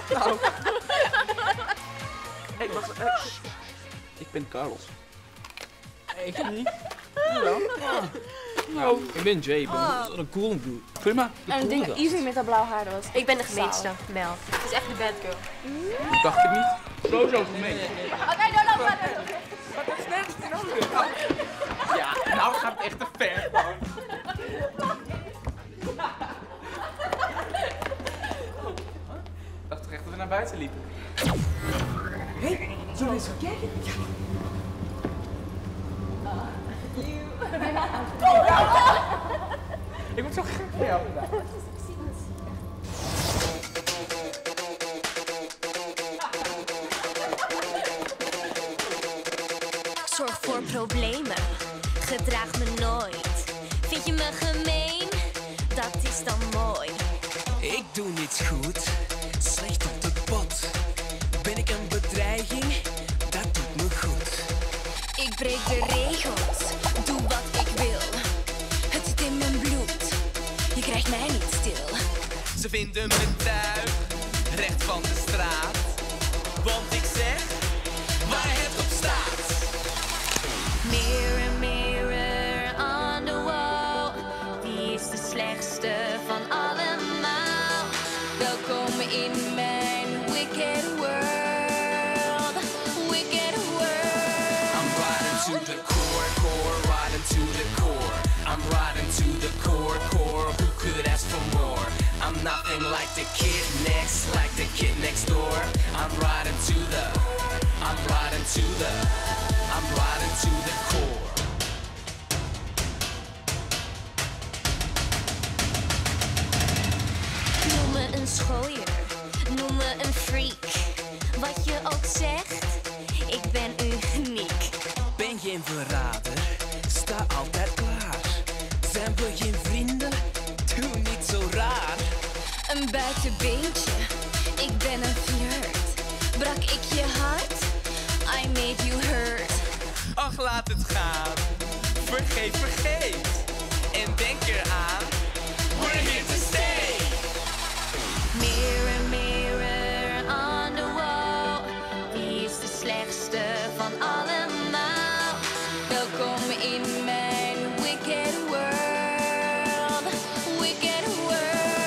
Nou. Hey, wacht. Ik ben Carlos. Ik niet. Hallo. Nou, ik ben Jay. Ik ben een cool dude. Prima. En ik denk dat Easy met dat blauw haar, dat was... Ik ben de gemeenste, Mel. Het is echt de bad girl. Ik dacht het niet. Zo gemeen. Oké, doe maar. Dat is nergens in orde. Ja, nou gaat het echt te ver gewoon. Ik dacht toch echt dat we naar buiten liepen. Hé, zullen we eens gaan kijken? Ja. Ik word zo gek van jou vandaag. Zorg voor problemen, gedraag me nooit. Vind je me gemeen? Dat is dan mooi. Ik doe niets goed, slecht op de pot. Ben ik een bedreiging? Dat doet me goed. Ik breek de regels, doe wat ik wil. Het zit in mijn bloed, je krijgt mij niet stil. Ze vinden me tuig, recht van de straat. Want ik zeg, waar het op staat. Mirror, mirror on the wall. Wie is de slechtste van allemaal? Welkom in mijn wicked world. Wicked world. I'm riding to the core, core, riding to the core. I'm riding to the core, core. Who could ask for more? I'm nothing like the kid next door. I'm riding to the core. Noem me een schooier, noem me een freak. Wat je ook zegt, ik ben uniek. Ben geen verrader, sta altijd klaar. Zijn we geen vrienden? Doe niet zo raar. Een buitenbeentje, ik ben een flirt. Brak ik je hart? I made you hurt. Ach, laat het gaan. Vergeet. En denk eraan. We're here to stay. Mirror, mirror on the wall. Wie is de slechtste van allemaal? Welkom in mijn wicked world. Wicked world.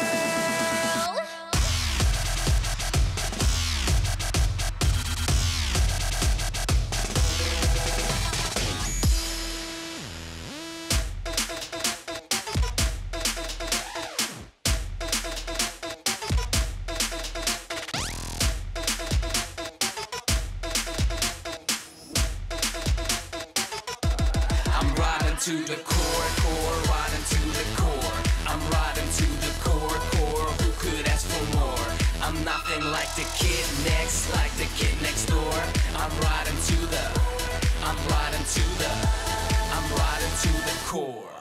I'm riding to the core, riding to the core. I'm riding to the core. Who could ask for more? I'm nothing like the kid next door. I'm riding to the core.